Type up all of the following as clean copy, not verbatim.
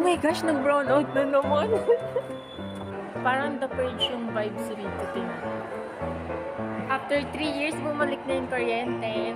my gosh, nag-brown out na naman. Parang The Purge yung vibes rito, tingnan. After 3 years, bumalik na yung kuryente.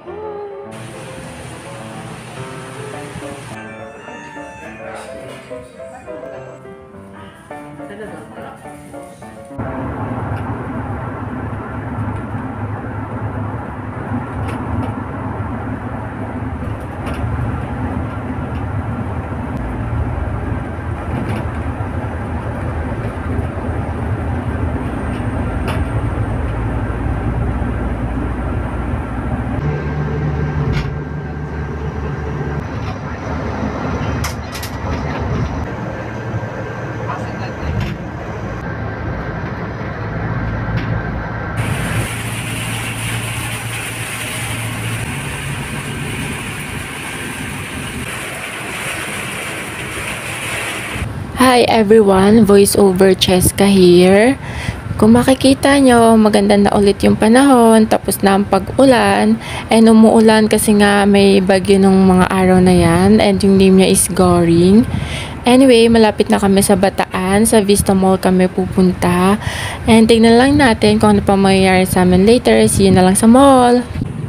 Hi everyone, voiceover Cheska here. Kung makikita nyo, maganda na ulit yung panahon, tapos na ang pag-ulan, and umuulan kasi nga may bagyo nung mga araw na yan, and yung name niya is Goring. Anyway, malapit na kami sa Bataan, sa Vista Mall kami pupunta, and tignan lang natin kung ano pa mangyayari sa amin later. See you na lang sa mall!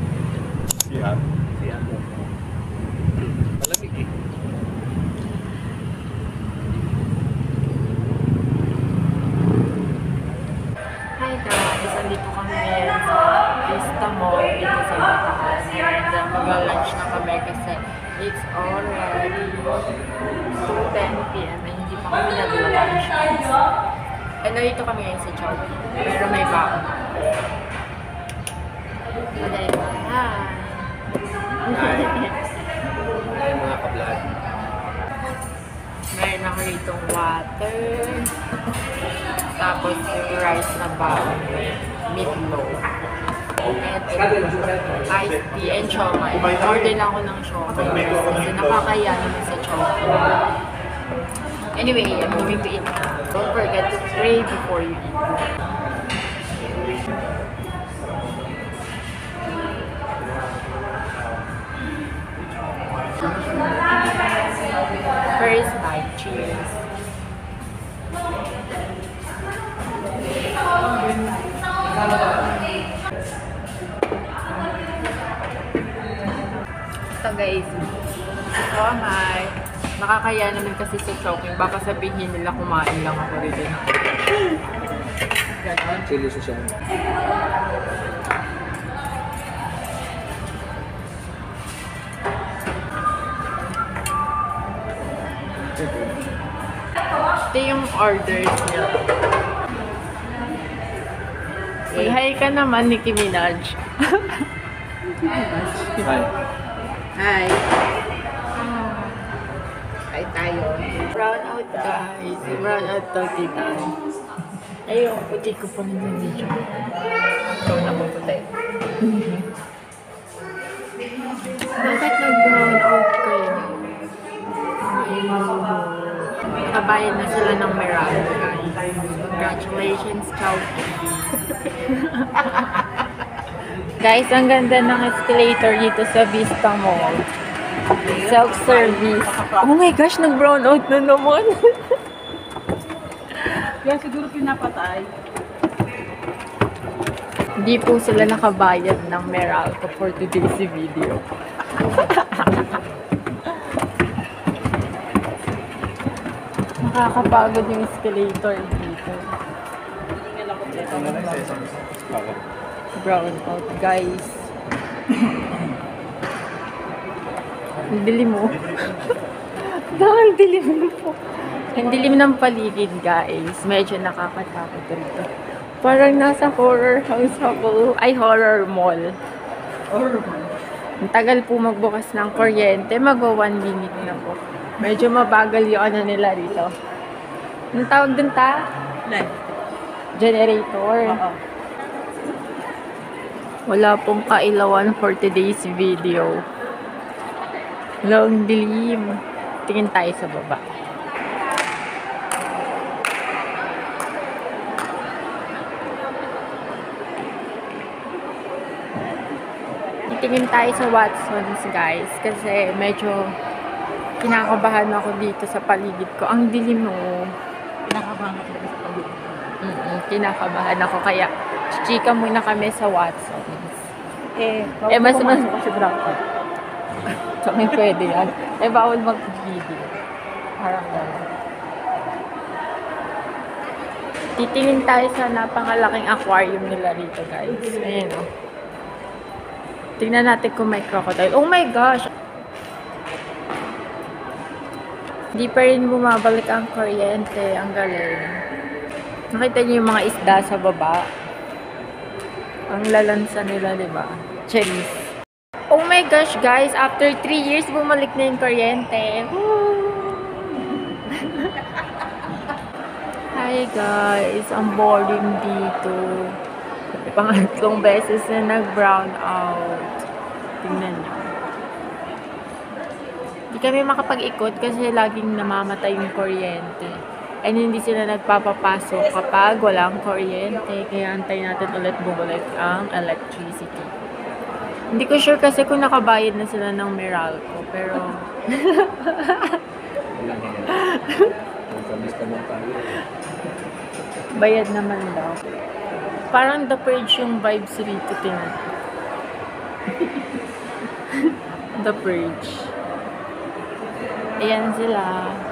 Dito kami ngayon sa Vista Mall dito sa Bataan, and mag-lunch na kami kasi it's already 2:10 PM and hindi pa kami nag-lunch. And dito kami ngayon sa Chowking, pero may baon. Hi! Hi mga ka-vlog. Meron ako ditong water, tapos yung rice na baon, meatloaf, and iced tea and siomai. Order lang ako ng siomai kasi nakakaya naman sa Chowking. Anyway, I'm going to eat na. Don't forget to pray before you eat. First bite, cheers. So guys, hi. Nakakaya naman kasi sa Chowking. Baka sabihin nila kumain lang ako rin. Chili sa siya. Ito yung orders niya. Say hi ka naman, Nicki Minaj. Hi. Hi. Hi tayo. Brown out guys. Brown out daw tita. Ayun, puti ko pa rin yung video. Ikaw na po puti. Bakit nag-brown out kayo? Nakabayad na sila ng Meralco guys. Congratulations, Chowking. Guys, ang ganda ng escalator dito sa Vista Mall. Self-service. Oh my gosh, nag-brown out na naman. Kaya siguro pinapatay. Hindi po sila nakabayad ng Meralco for today's video. Nakakapagod yung escalator dito. Brown out, guys. Ang dilim mo. Ang dilim mo po. Ang dilim ng paligid, guys. Medyo nakakatakot rito. Parang nasa horror house ako. Ay, horror mall. Horror mall. Ang tagal po magbukas ng kuryente. Mag-1 minute na po. Medyo mabagal yung ano nila rito. Anong tawag dun ta? Light. Generator. Oo. Wala pong kailawan for today's video. Long dilim. Tingin tayo sa baba. Titingin tayo sa Watson's guys kasi medyo Kinakabahan ako dito sa paligid ko. Ang dilim mo. Pinakabahan ako sa pagod. Kinakabahan ako. Kaya, chika muna kami sa Watson. Mas mas- kasi browser. So, may pwede yan. Bawal mag-video. Parang gano'n. Titingin tayo sa napakalaking aquarium nila rito, guys. Ayan, o. Tingnan natin kung may crocodile. Oh my gosh! Di pa rin bumabalik ang kuryente. Ang galing. Nakita niyo yung mga isda sa baba. Ang lalansa nila, di ba? Cherries. Oh my gosh, guys! After 3 years, bumalik na yung kuryente. Hi, guys! Ang boring dito. Pangatlong beses na nag-brown out. Tingnan niyo. Hindi kami makapag-ikot kasi laging namamatay yung kuryente. And hindi sila nagpapapasok kapag walang kuryente. Kaya antay natin ulit bumalik ang electricity. Hindi ko sure kasi kung nakabayad na sila ng Meralco. Pero... Walang yan. Kamis ka mong tayo. bayad naman daw. Parang The Purge yung vibes rito, tingnan. The Purge. Ayan sila.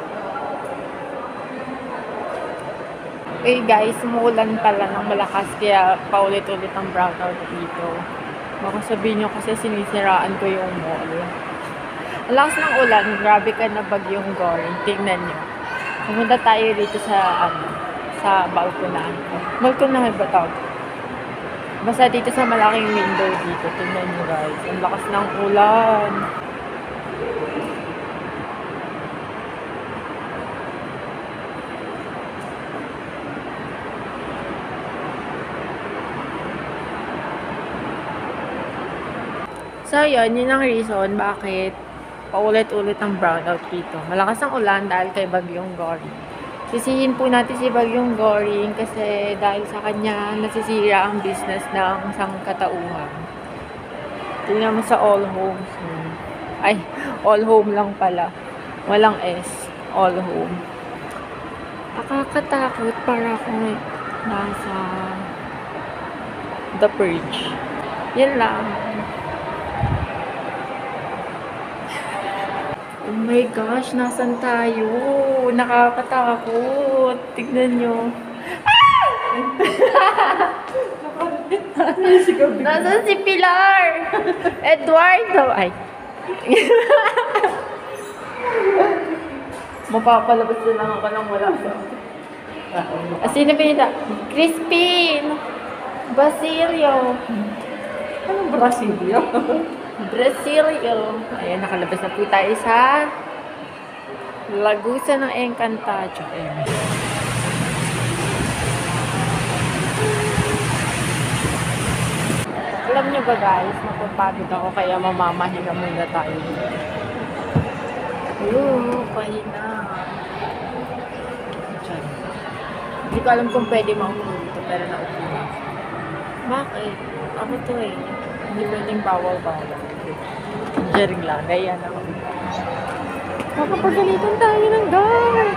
Okay guys, umuulan pala ng malakas kaya paulit-ulit ang brownout dito. Baka sabihin nyo kasi sinisiraan ko yung mall. Ang lakas ng ulan, grabe ka na bagyong Goring. Tingnan nyo. Pumunta tayo dito sa sa balkonahan ko. Balkonahan ba tawag? Basta dito sa malaking window dito. Tingnan nyo guys. Ang lakas ng ulan. So, yun ang reason bakit paulit-ulit ang brownout dito. Malakas ang ulan dahil kay Bagyong Goring. Sisihin po natin si Bagyong Goring kasi dahil sa kanya nasisira ang business ng sangkatauhan. Tingnan mo sa All Homes. Ay, All Home lang pala. Walang S. All Home. Nakakatakot para akong nasa The Purge. Yan lang. Oh my gosh, nasan tayo? Nakakatakot. Tignan nyo. Nasaan si Pilar? Eduardo. Ay. Mapapalabas na lang ako ng wala sa... Sino pinita? Crispin. Basilio. Anong Brasilio? Brasilio. Ayan, nakalabas na po tayo sa Lagusan ng Encantadio. Ayan. Alam nyo ba guys, napapagod ako kaya mamamahinga muna tayo. Pahina. Diyan. Hindi ko alam kung pwede maupo dito pero naupo na. Bakit? Ako to eh. Hindi pwedeng bawal-bawal. Jaring lang. Gaya na kami. Makapagalitan tayo ng guard!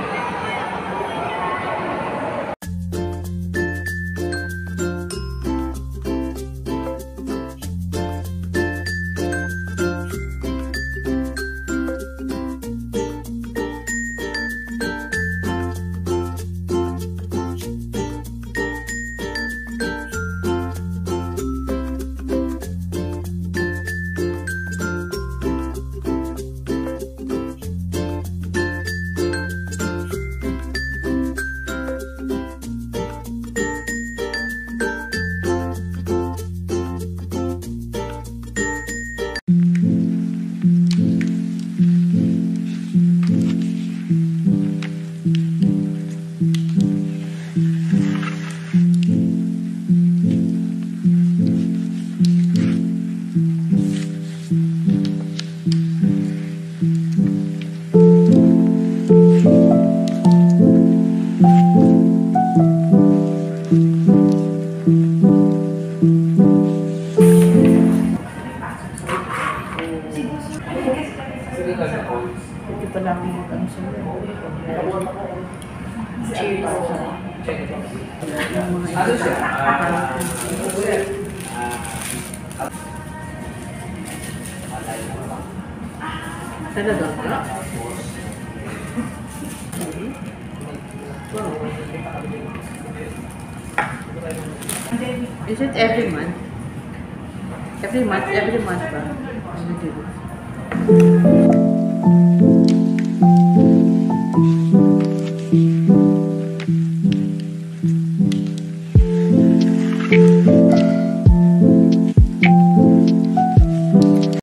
Hindi pa lang mag-ano sa'yo. Cheers. Yung mga talaga ba? Is it every month? Every month ba? Ano dito?